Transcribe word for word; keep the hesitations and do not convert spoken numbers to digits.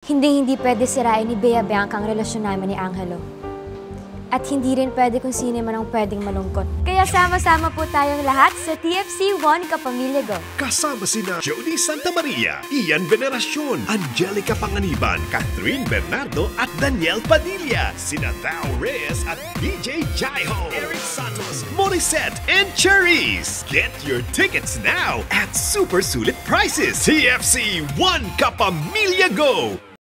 Hindi-hindi pwede sirain ni Bea Bianca ang relasyon namin ni Angelo. At hindi rin pwede kung sino man ang pwedeng malungkot. Kaya sama-sama po tayong lahat sa T F C One Kapamilya Go. Kasama sina Jody Santa Maria, Ian Veneracion, Angelica Panganiban, Catherine Bernardo at Daniel Padilla, sina Thao Reyes at D J Jaiho, Eric Santos, Morissette, and Cherise. Get your tickets now at super sulit prices. T F C One Kapamilya Go!